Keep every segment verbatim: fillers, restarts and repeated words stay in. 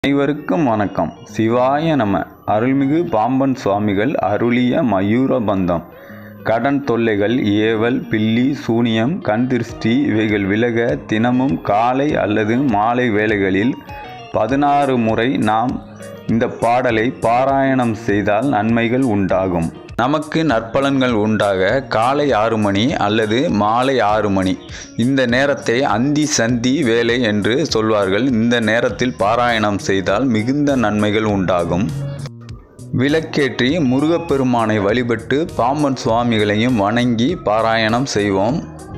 அனைவருக்கும் வணக்கம். சிவாய நம. அருள்மிகு பாம்பன் சுவாமிகள் அருளிய மயூரபந்தம். கடன் தொல்லைகள், ஏவல், பில்லி, சூனியம், கண் திருஷ்டி இவைகள் விலக தினமும் காலை அல்லது மாலை வேளைகளில் பதினாறு முறை நாம் இந்த பாடலை பாராயணம் செய்தால் நன்மைகள் உண்டாகும். நமக்கு நற்பலன்கள் உண்டாக காலை ஆறு மணி அல்லது மாலை ஆறு மணி இந்த நேரத்தை அந்தி சந்தி வேலை என்று சொல்வார்கள். இந்த நேரத்தில் பாராயணம் செய்தால் மிகுந்த நன்மைகள் உண்டாகும். விளக்கேற்றி முருகப்பெருமானை வழிபட்டு பாம்பன் சுவாமிகளையும் வணங்கி பாராயணம் செய்வோம்.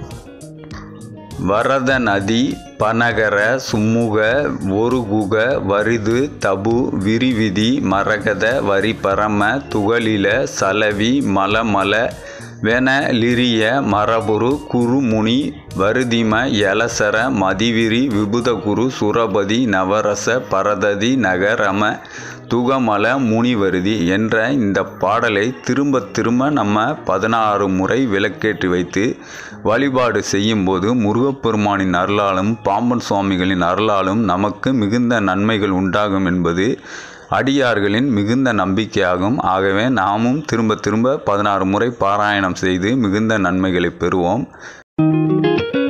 வரத நதி பனகர சுமுக ஒருகுக வரிது தபு விரிவிதி மரகத வரிபரம துகளில சலவி மலமல வென லிரிய மரபுரு குருமுனி வருதிம யலசர மதிவிரி விபுதகுரு சுரபதி நவரச பரததி நகரம துகமல முனிவருதி என்ற இந்த பாடலை திரும்ப திரும்ப நம்ம பதினாறு முறை விளக்கேற்றி வைத்து வழிபாடு செய்யும்போது முருகப்பெருமானின் அருளாலும் பாம்பன் சுவாமிகளின் அருளாலும் நமக்கு மிகுந்த நன்மைகள் உண்டாகும் என்பது அடியார்களின் மிகுந்த நம்பிக்கையாகும். ஆகவே நாமும் திரும்ப திரும்ப பதினாறு முறை பாராயணம் செய்து மிகுந்த நன்மைகளை பெறுவோம்.